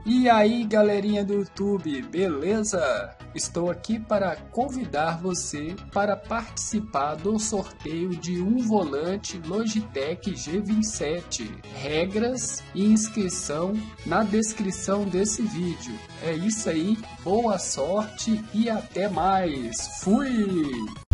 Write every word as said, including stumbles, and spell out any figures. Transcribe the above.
E aí, galerinha do YouTube, beleza? Estou aqui para convidar você para participar do sorteio de um volante Logitech G vinte e sete. Regras e inscrição na descrição desse vídeo. É isso aí, boa sorte e até mais. Fui!